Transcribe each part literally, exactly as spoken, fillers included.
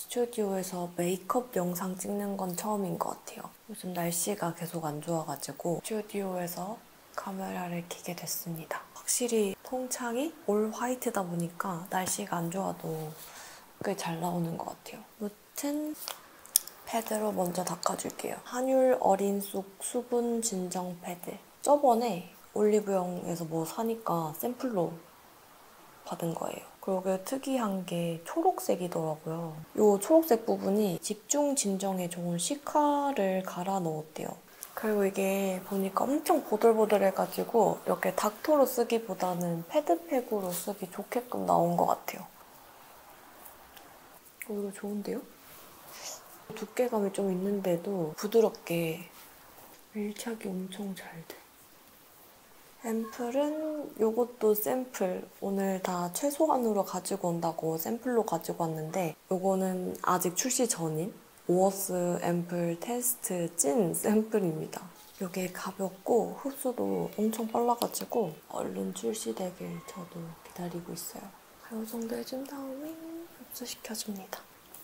스튜디오에서 메이크업 영상 찍는 건 처음인 것 같아요. 요즘 날씨가 계속 안 좋아가지고 스튜디오에서 카메라를 켜게 됐습니다. 확실히 통창이 올 화이트다 보니까 날씨가 안 좋아도 꽤 잘 나오는 것 같아요. 무튼 패드로 먼저 닦아줄게요. 한율 어린 쑥 수분 진정 패드. 저번에 올리브영에서 뭐 사니까 샘플로 받은 거예요. 그리고 특이한 게 초록색이더라고요. 이 초록색 부분이 집중 진정에 좋은 시카를 갈아 넣었대요. 그리고 이게 보니까 엄청 보들보들해가지고 이렇게 닥터로 쓰기보다는 패드팩으로 쓰기 좋게끔 나온 것 같아요. 어, 이거 좋은데요? 두께감이 좀 있는데도 부드럽게 밀착이 엄청 잘 돼. 앰플은 이것도 샘플. 오늘 다 최소한으로 가지고 온다고 샘플로 가지고 왔는데 이거는 아직 출시 전인 오어스 앰플 테스트 찐 샘플입니다. 이게 가볍고 흡수도 엄청 빨라가지고 얼른 출시되길 저도 기다리고 있어요. 이 정도 해준 다음에 흡수시켜줍니다.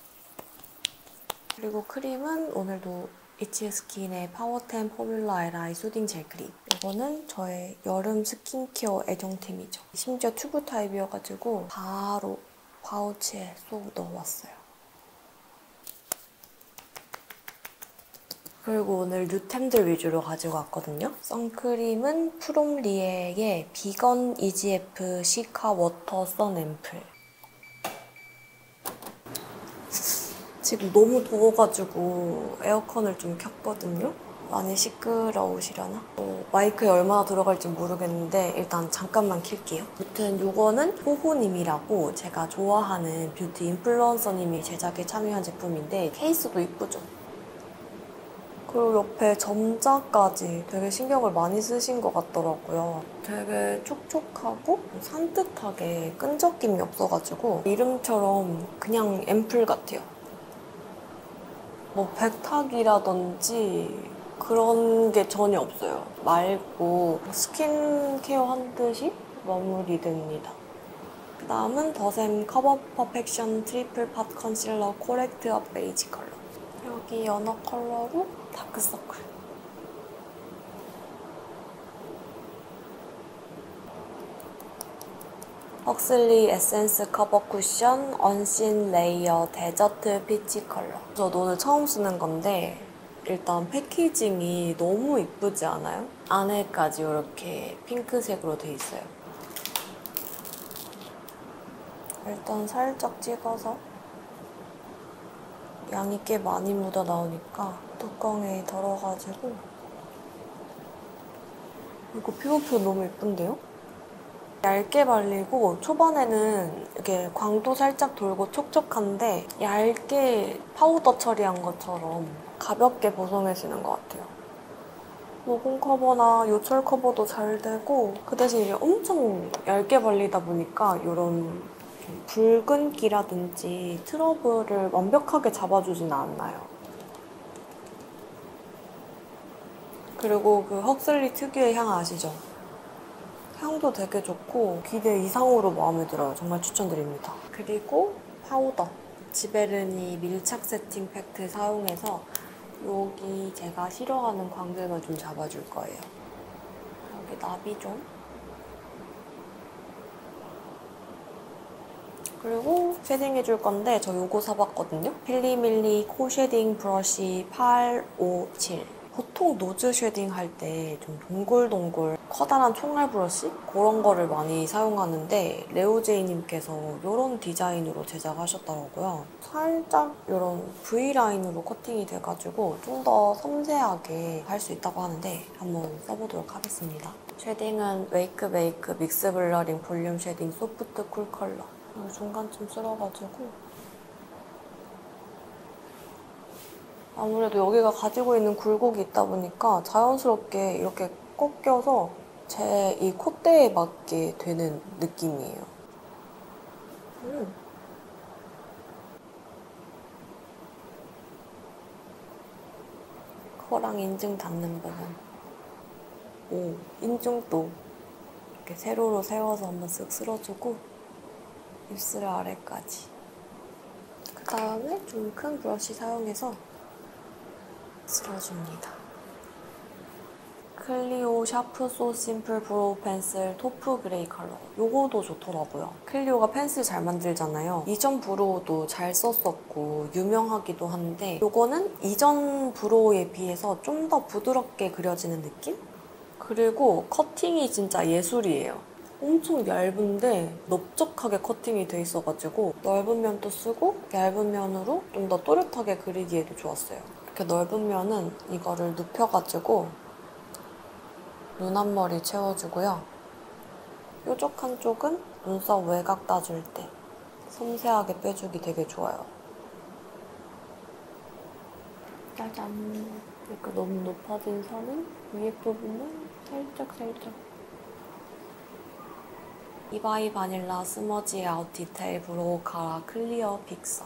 그리고 크림은 오늘도 이치스킨의 파워텐 포뮬라 엘아이 수딩 젤 크림. 이거는 저의 여름 스킨케어 애정템이죠. 심지어 튜브 타입이어가지고 바로 파우치에 쏙 넣어왔어요. 그리고 오늘 뉴템들 위주로 가지고 왔거든요. 선크림은 프롬리에의 비건 이지에프 시카 워터 선 앰플. 지금 너무 더워가지고 에어컨을 좀 켰거든요. 많이 시끄러우시려나? 어, 마이크에 얼마나 들어갈지 모르겠는데 일단 잠깐만 킬게요. 아무튼 이거는 호호님이라고 제가 좋아하는 뷰티 인플루언서님이 제작에 참여한 제품인데 케이스도 이쁘죠? 그리고 옆에 점자까지 되게 신경을 많이 쓰신 것 같더라고요. 되게 촉촉하고 산뜻하게 끈적임이 없어가지고 이름처럼 그냥 앰플 같아요. 뭐 백탁이라든지 그런 게 전혀 없어요. 맑고 스킨케어 한 듯이 마무리됩니다. 그 다음은 더샘 커버 퍼펙션 트리플 팟 컨실러 코렉트 업 베이지 컬러. 여기 연어 컬러로 다크서클. 헉슬리 에센스 커버 쿠션 언신 레이어 데저트 피치 컬러. 저도 오늘 처음 쓰는 건데 일단 패키징이 너무 이쁘지 않아요? 안에까지 이렇게 핑크색으로 돼 있어요. 일단 살짝 찍어서 양이 꽤 많이 묻어 나오니까 뚜껑에 덜어가지고. 이거 피부표 너무 예쁜데요? 얇게 발리고 초반에는 이렇게 광도 살짝 돌고 촉촉한데 얇게 파우더 처리한 것처럼 가볍게 보송해지는 것 같아요. 모공 커버나 요철 커버도 잘 되고 그 대신 이게 엄청 얇게 발리다 보니까 이런 붉은기라든지 트러블을 완벽하게 잡아주진 않아요. 그리고 그 헉슬리 특유의 향 아시죠? 향도 되게 좋고 기대 이상으로 마음에 들어요. 정말 추천드립니다. 그리고 파우더. 지베르니 밀착 세팅 팩트 사용해서 여기 제가 싫어하는 광들만 좀 잡아줄 거예요. 여기 나비 좀. 그리고 쉐딩해줄 건데 저 요거 사봤거든요. 필리밀리 코 쉐딩 브러쉬 팔오칠. 보통 노즈 쉐딩 할 때 좀 동글동글 커다란 총알 브러쉬? 그런 거를 많이 사용하는데 레오제이님께서 이런 디자인으로 제작하셨더라고요. 살짝 이런 V라인으로 커팅이 돼가지고 좀 더 섬세하게 할 수 있다고 하는데 한번 써보도록 하겠습니다. 쉐딩은 웨이크 메이크 믹스 블러링 볼륨 쉐딩 소프트 쿨 컬러. 중간쯤 쓸어가지고 아무래도 여기가 가지고 있는 굴곡이 있다 보니까 자연스럽게 이렇게 꺾여서 제 이 콧대에 맞게 되는 느낌이에요. 음. 코랑 인중 닿는 부분. 오, 인중도 이렇게 세로로 세워서 한번 쓱 쓸어주고 입술 아래까지. 그 다음에 좀 큰 브러쉬 사용해서 쓸어줍니다. 클리오 샤프 소 심플 브로우 펜슬 토프 그레이 컬러. 요거도 좋더라고요. 클리오가 펜슬 잘 만들잖아요. 이전 브로우도 잘 썼었고 유명하기도 한데 요거는 이전 브로우에 비해서 좀 더 부드럽게 그려지는 느낌? 그리고 커팅이 진짜 예술이에요. 엄청 얇은데 넓적하게 커팅이 돼 있어가지고 넓은 면도 쓰고 얇은 면으로 좀 더 또렷하게 그리기에도 좋았어요. 이렇게 넓은 면은 이거를 눕혀가지고 눈 앞머리 채워주고요. 뾰족한 쪽은 눈썹 외곽 따줄 때 섬세하게 빼주기 되게 좋아요. 짜잔! 이렇게 너무 높아진 선은 위에 부분은 살짝살짝 이바이 바닐라 스머지 아웃 디테일 브로우 카라 클리어 픽서.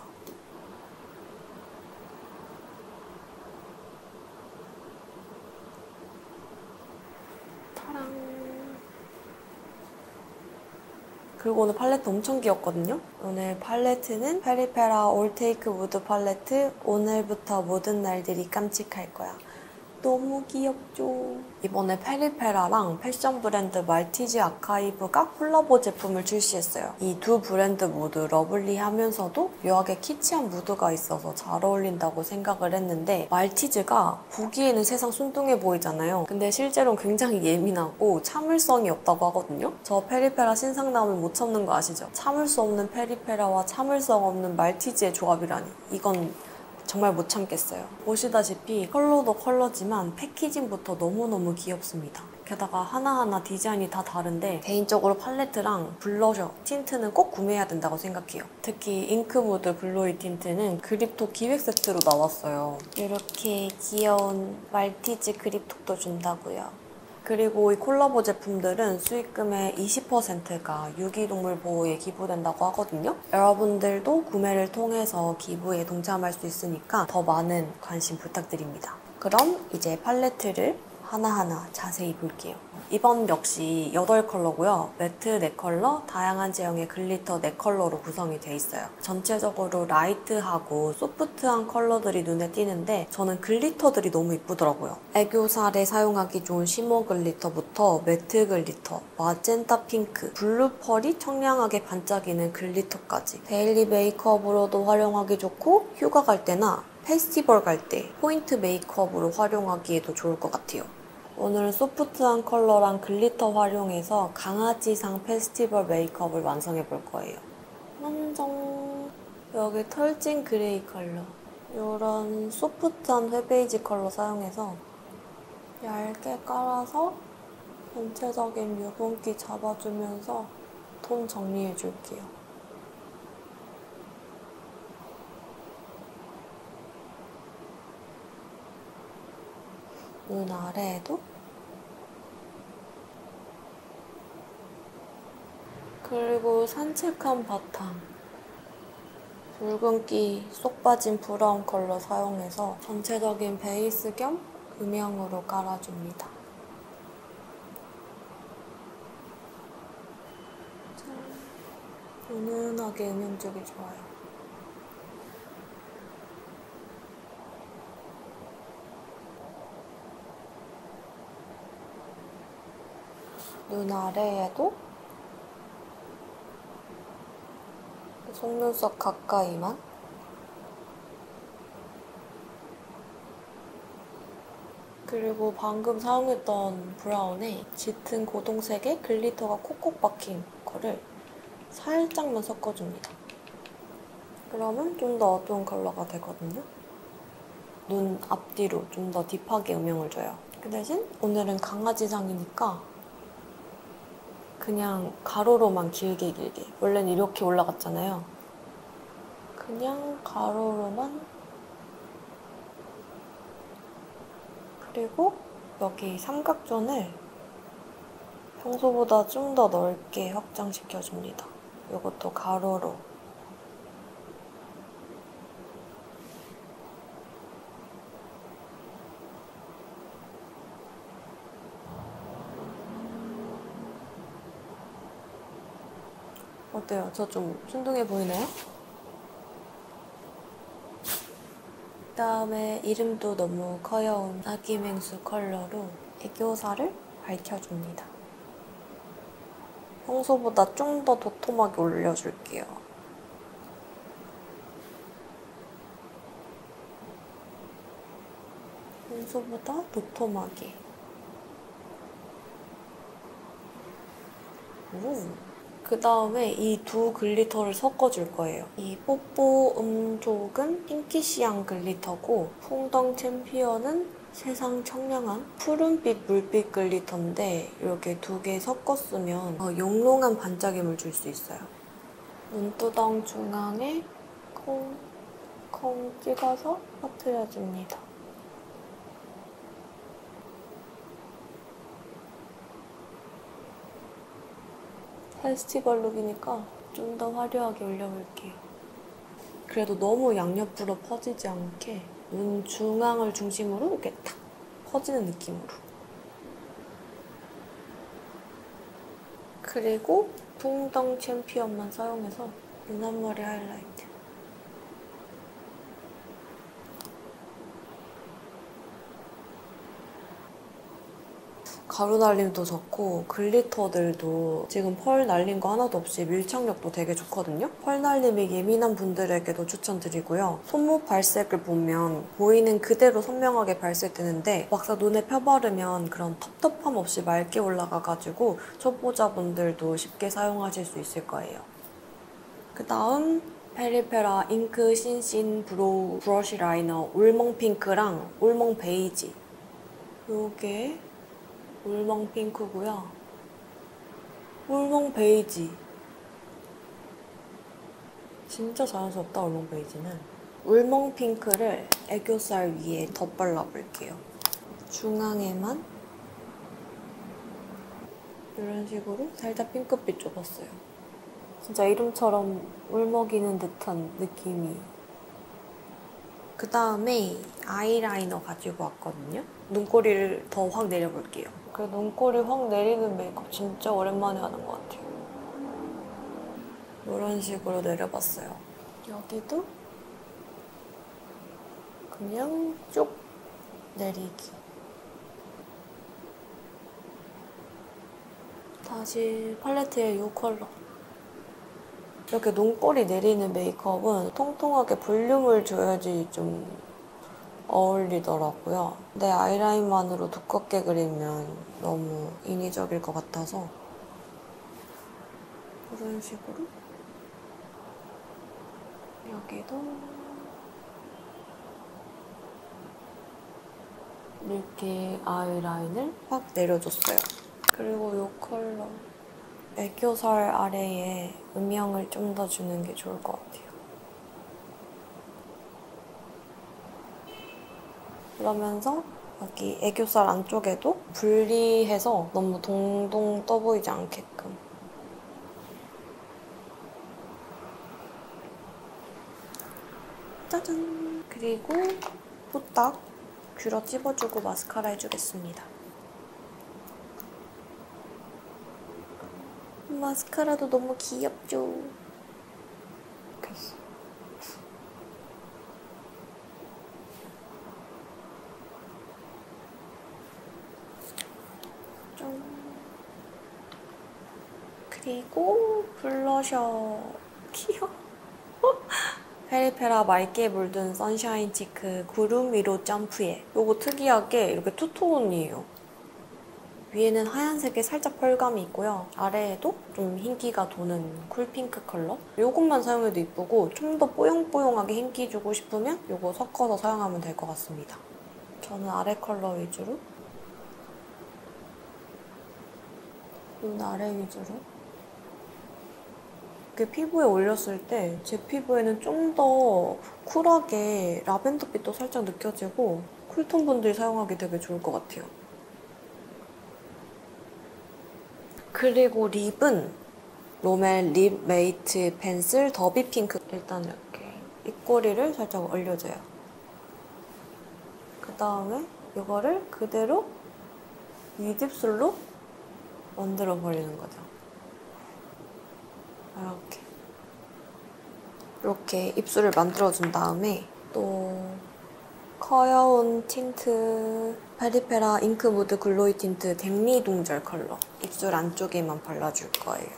그리고 오늘 팔레트 엄청 귀엽거든요? 오늘 팔레트는 페리페라 올 테이크 우드 팔레트. 오늘부터 모든 날들이 깜찍할 거야. 너무 귀엽죠? 이번에 페리페라랑 패션 브랜드 말티즈 아카이브가 콜라보 제품을 출시했어요. 이 두 브랜드 모두 러블리하면서도 묘하게 키치한 무드가 있어서 잘 어울린다고 생각을 했는데 말티즈가 보기에는 세상 순둥해 보이잖아요. 근데 실제로는 굉장히 예민하고 참을성이 없다고 하거든요. 저 페리페라 신상 나오면 못 참는 거 아시죠? 참을 수 없는 페리페라와 참을성 없는 말티즈의 조합이라니. 이건 정말 못 참겠어요. 보시다시피 컬러도 컬러지만 패키징부터 너무너무 귀엽습니다. 게다가 하나하나 디자인이 다 다른데 개인적으로 팔레트랑 블러셔, 틴트는 꼭 구매해야 된다고 생각해요. 특히 잉크무드 글로이 틴트는 그립톡 기획 세트로 나왔어요. 이렇게 귀여운 말티즈 그립톡도 준다고요. 그리고 이 콜라보 제품들은 수익금의 이십 퍼센트가 유기동물 보호에 기부된다고 하거든요. 여러분들도 구매를 통해서 기부에 동참할 수 있으니까 더 많은 관심 부탁드립니다. 그럼 이제 팔레트를 하나하나 자세히 볼게요. 이번 역시 여덟 컬러고요. 매트 네 컬러, 다양한 제형의 글리터 네 컬러로 구성이 돼 있어요. 전체적으로 라이트하고 소프트한 컬러들이 눈에 띄는데 저는 글리터들이 너무 이쁘더라고요. 애교살에 사용하기 좋은 쉬머 글리터부터 매트 글리터, 마젠타 핑크, 블루 펄이 청량하게 반짝이는 글리터까지 데일리 메이크업으로도 활용하기 좋고 휴가 갈 때나 페스티벌 갈 때 포인트 메이크업으로 활용하기에도 좋을 것 같아요. 오늘은 소프트한 컬러랑 글리터 활용해서 강아지상 페스티벌 메이크업을 완성해 볼 거예요. 완성! 여기 털진 그레이 컬러. 이런 소프트한 회베이지 컬러 사용해서 얇게 깔아서 전체적인 유분기 잡아주면서 톤 정리해 줄게요. 눈 아래에도 그리고 산책한 바탕 붉은기 쏙 빠진 브라운 컬러 사용해서 전체적인 베이스 겸 음영으로 깔아줍니다. 짠. 은은하게 음영 주기 좋아요. 눈 아래에도 속눈썹 가까이만 그리고 방금 사용했던 브라운에 짙은 고동색의 글리터가 콕콕 박힌 거를 살짝만 섞어줍니다. 그러면 좀 더 어두운 컬러가 되거든요. 눈 앞뒤로 좀 더 딥하게 음영을 줘요. 그 대신 오늘은 강아지상이니까 그냥 가로로만 길게 길게. 원래는 이렇게 올라갔잖아요. 그냥 가로로만. 그리고 여기 삼각존을 평소보다 좀 더 넓게 확장시켜줍니다. 이것도 가로로. 어때요? 저 좀 순둥해 보이나요? 그다음에 이름도 너무 커여운 아기맹수 컬러로 애교살을 밝혀줍니다. 평소보다 좀 더 도톰하게 올려줄게요. 평소보다 도톰하게. 오. 그 다음에 이 두 글리터를 섞어줄 거예요. 이 뽀뽀 음족은 핑키시한 글리터고 풍덩 챔피언은 세상 청량한 푸른빛 물빛 글리터인데 이렇게 두 개 섞었으면 영롱한 반짝임을 줄 수 있어요. 눈두덩 중앙에 콩콩 찍어서 퍼뜨려줍니다. 페스티벌 룩이니까 좀 더 화려하게 올려볼게요. 그래도 너무 양옆으로 퍼지지 않게 눈 중앙을 중심으로 이렇게 탁 퍼지는 느낌으로. 그리고 풍덩 챔피언만 사용해서 눈 앞머리 하이라이트. 가루 날림도 좋고 글리터들도 지금 펄 날린 거 하나도 없이 밀착력도 되게 좋거든요. 펄 날림이 예민한 분들에게도 추천드리고요. 손목 발색을 보면 보이는 그대로 선명하게 발색되는데 막상 눈에 펴바르면 그런 텁텁함 없이 맑게 올라가가지고 초보자분들도 쉽게 사용하실 수 있을 거예요. 그 다음 페리페라 잉크 신신 브로우 브러쉬 라이너 울멍 핑크랑 울멍 베이지. 요게 울멍 핑크고요. 울멍 베이지. 진짜 자연스럽다, 울멍 베이지는. 울멍 핑크를 애교살 위에 덧발라볼게요. 중앙에만 이런 식으로 살짝 핑크빛 줘봤어요. 진짜 이름처럼 울먹이는 듯한 느낌이. 그 다음에 아이라이너 가지고 왔거든요. 눈꼬리를 더 확 내려볼게요. 그 눈꼬리 확 내리는 메이크업 진짜 오랜만에 하는 것 같아요. 이런 식으로 내려봤어요. 여기도 그냥 쭉 내리기. 다시 팔레트의 이 컬러. 이렇게 눈꼬리 내리는 메이크업은 통통하게 볼륨을 줘야지 좀 어울리더라고요. 내 아이라인만으로 두껍게 그리면 너무 인위적일 것 같아서 이런 식으로 여기도 이렇게 아이라인을 확 내려줬어요. 그리고 이 컬러 애교살 아래에 음영을 좀 더 주는 게 좋을 것 같아요. 그러면서 여기 애교살 안쪽에도 분리해서 너무 동동 떠 보이지 않게끔. 짜잔! 그리고 후딱 뷰러 찝어주고 마스카라 해주겠습니다. 마스카라도 너무 귀엽죠? 됐어. 짠. 그리고 블러셔. 귀여워. 페리페라 맑게 물든 선샤인 치크 구름 위로 점프해. 이거 특이하게 이렇게 투톤이에요. 위에는 하얀색에 살짝 펄감이 있고요. 아래에도 좀 흰기가 도는 쿨핑크 컬러. 이것만 사용해도 이쁘고 좀 더 뽀용뽀용하게 흰기 주고 싶으면 이거 섞어서 사용하면 될 것 같습니다. 저는 아래 컬러 위주로 눈 아래 위주로 이렇게 피부에 올렸을 때 제 피부에는 좀 더 쿨하게 라벤더빛도 살짝 느껴지고 쿨톤 분들이 사용하기 되게 좋을 것 같아요. 그리고 립은 롬의 립 메이트 펜슬 더비 핑크. 일단 이렇게 입꼬리를 살짝 올려줘요. 그 다음에 이거를 그대로 윗입술로 만들어 버리는 거죠. 이렇게. 이렇게 입술을 만들어준 다음에 또 커여운 틴트 페리페라 잉크 무드 글로이 틴트 댕리 동절 컬러. 입술 안쪽에만 발라줄 거예요.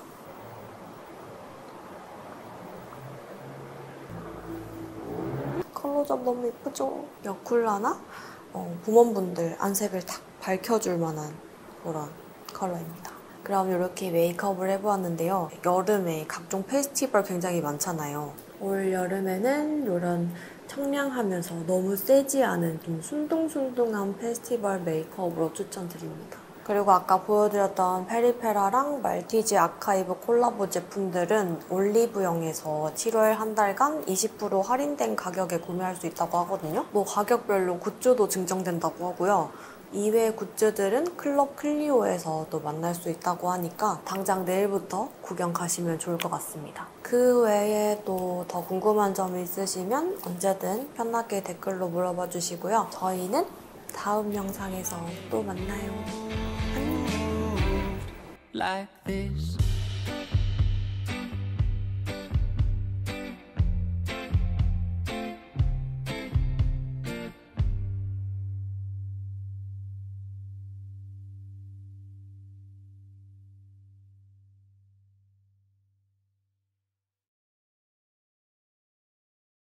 컬러점 너무 예쁘죠? 여쿨라나 어, 봄원분들 안색을 딱 밝혀줄 만한 그런 컬러입니다. 그럼 이렇게 메이크업을 해보았는데요. 여름에 각종 페스티벌 굉장히 많잖아요. 올 여름에는 이런 청량하면서 너무 세지 않은 좀 순둥순둥한 페스티벌 메이크업으로 추천드립니다. 그리고 아까 보여드렸던 페리페라랑 말티즈 아카이브 콜라보 제품들은 올리브영에서 칠월 한 달간 이십 퍼센트 할인된 가격에 구매할 수 있다고 하거든요. 뭐 가격별로 굿즈도 증정된다고 하고요. 이외의 굿즈들은 클럽 클리오에서 또 만날 수 있다고 하니까 당장 내일부터 구경 가시면 좋을 것 같습니다. 그 외에 또 더 궁금한 점이 있으시면 언제든 편하게 댓글로 물어봐 주시고요. 저희는 다음 영상에서 또 만나요. 안녕.